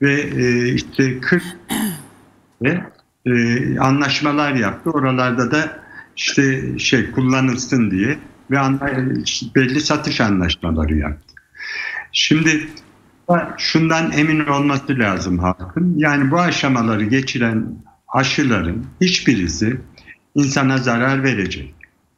ve işte 40 ve anlaşmalar yaptı. Oralarda da işte kullanılsın diye ve belli satış anlaşmaları yaptı. Şimdi şundan emin olması lazım halkın. Yani bu aşamaları geçiren aşıların hiçbirisi insana zarar verecek.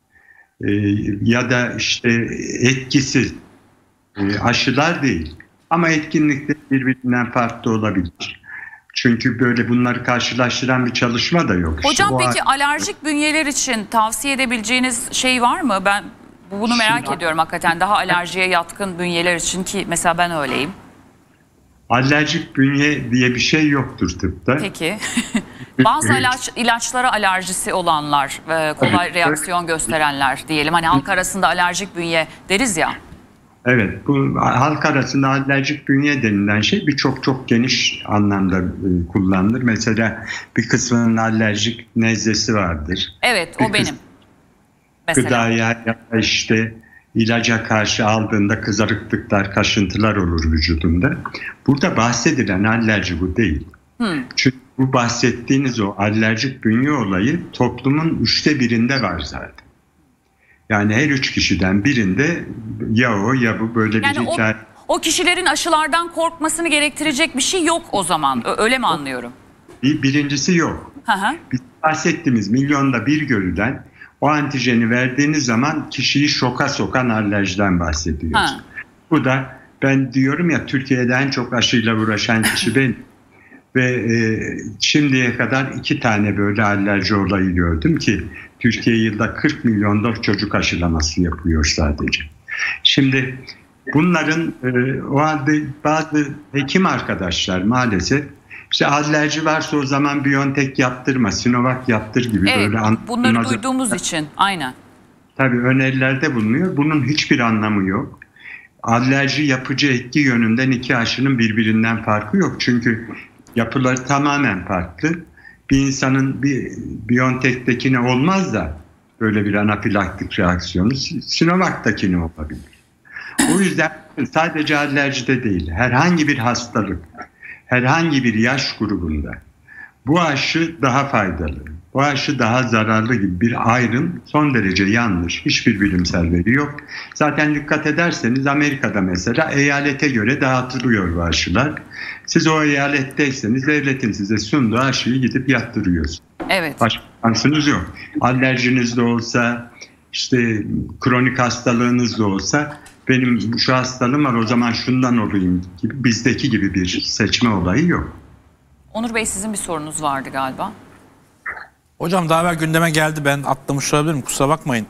Ya da işte etkisiz aşılar değil. Ama etkinlikleri birbirinden farklı olabilir. Çünkü böyle bunları karşılaştıran bir çalışma da yok. Hocam peki alerjik bünyeler için tavsiye edebileceğiniz şey var mı? Ben bunu merak ediyorum hakikaten. Daha alerjiye yatkın bünyeler için, ki mesela ben öyleyim. Alerjik bünye diye bir şey yoktur tıpta. Peki. Bazı ilaçlara alerjisi olanlar, kolay reaksiyon gösterenler diyelim. Hani halk arasında alerjik bünye deriz ya. Evet, bu halk arasında alerjik bünye denilen şey çok geniş anlamda kullanılır. Mesela bir kısmının alerjik nezlesi vardır. Evet, o benim. Mesela. Gıdaya ya da işte ilaca karşı aldığında kızarıklıklar, kaşıntılar olur vücudunda. Burada bahsedilen alerji bu değil. Çünkü bu bahsettiğiniz o alerjik bünye olayı toplumun 1/3'inde var zaten. Yani her 3 kişiden birinde ya o ya bu böyle bir hikaye. O kişilerin aşılardan korkmasını gerektirecek bir şey yok o zaman. Öyle mi anlıyorum? Birincisi yok. Biz bahsettiğimiz milyonda bir görülen o antijeni verdiğiniz zaman kişiyi şoka sokan alerjiden bahsediyoruz. Bu da ben diyorum ya, Türkiye'de en çok aşıyla uğraşan kişi benim. Ve şimdiye kadar 2 tane böyle alerji olayı gördüm ki Türkiye yılda 40 milyon doz çocuk aşılaması yapıyor sadece. Şimdi bunların o halde bazı hekim arkadaşlar maalesef işte alerji varsa o zaman BioNTech yaptırma, Sinovac yaptır gibi böyle bunları duyduğumuz için aynen. Tabii önerilerde bulunuyor. Bunun hiçbir anlamı yok. Alerji yapıcı etki yönünden 2 aşının birbirinden farkı yok. Çünkü yapıları tamamen farklı. Bir insanın bir BioNTech'tekine olmaz da böyle bir anafilaktik reaksiyonu Sinovac'takine olabilir. O yüzden sadece alerjide değil, herhangi bir hastalık, herhangi bir yaş grubunda bu aşı daha faydalı, bu aşı daha zararlı gibi bir ayrım son derece yanlış. Hiçbir bilimsel veri yok. Zaten dikkat ederseniz Amerika'da mesela eyalete göre dağıtılıyor bu aşılar. Siz o eyaletteyseniz devletin size sunduğu aşıyı gidip yaptırıyorsunuz. Evet. Başka şansınız yok. Alerjiniz de olsa, işte kronik hastalığınız da olsa, benim şu hastalığım var o zaman şundan olayım gibi bizdeki gibi bir seçme olayı yok. Onur Bey, sizin bir sorunuz vardı galiba. Hocam daha evvel gündeme geldi, ben atlamış olabilirim, kusura bakmayın.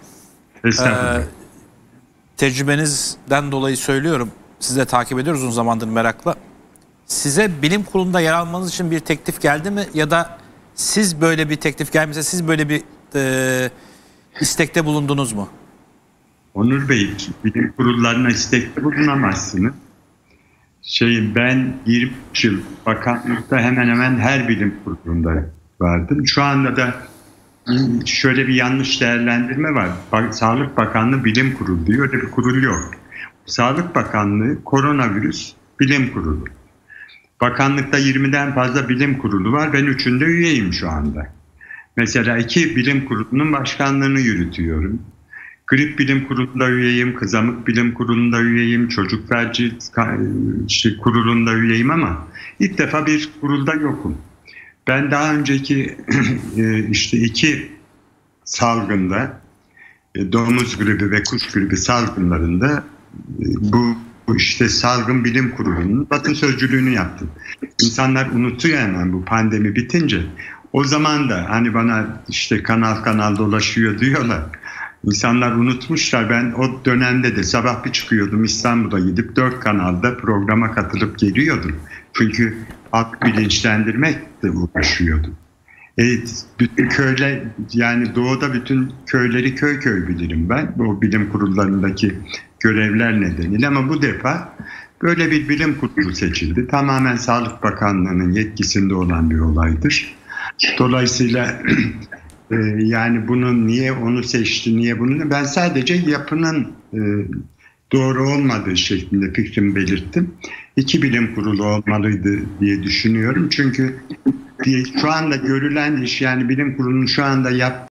Tecrübenizden dolayı söylüyorum. Siz de takip ediyoruz uzun zamandır merakla. Size bilim kurulunda yer almanız için bir teklif geldi mi? Ya da siz böyle bir teklif gelmişse siz böyle bir istekte bulundunuz mu? Onur Bey, bilim kurullarına istekte bulunamazsınız. Ben 20 yıl bakanlıkta hemen hemen her bilim kurulunda vardım. Şu anda da şöyle bir yanlış değerlendirme var. Sağlık Bakanlığı Bilim Kurulu diyor. Öyle bir kurul yok. Sağlık Bakanlığı Koronavirüs Bilim Kurulu. Bakanlıkta 20'den fazla bilim kurulu var. Ben 3'ünde üyeyim şu anda. Mesela 2 bilim kurulunun başkanlığını yürütüyorum. Grip Bilim Kurulu'nda üyeyim, Kızamık Bilim Kurulu'nda üyeyim, Çocuk Felci Kurulu'nda üyeyim ama ilk defa bir kurulda yokum. Ben daha önceki işte 2 salgında, domuz gribi ve kuş gribi salgınlarında bu işte salgın bilim kurulunun basın sözcülüğünü yaptım. İnsanlar unutuyor hemen bu pandemi bitince. O zaman da hani bana işte kanal dolaşıyor diyorlar. İnsanlar unutmuşlar. Ben o dönemde de sabah bir çıkıyordum İstanbul'a gidip 4 kanalda programa katılıp geliyordum. Çünkü halk bilinçlendirmekle uğraşıyordum. Bütün köyler, yani doğuda bütün köyleri köy bilirim ben. O bilim kurullarındaki görevler nedeniyle, ama bu defa böyle bir bilim kurulu seçildi. Tamamen Sağlık Bakanlığı'nın yetkisinde olan bir olaydır. Dolayısıyla yani bunu niye onu seçti, niye bunu, ben sadece yapının doğru olmadığı şeklinde fikrimi belirttim. 2 bilim kurulu olmalıydı diye düşünüyorum. Çünkü şu anda görülen iş, yani bilim kurulunun şu anda yaptığı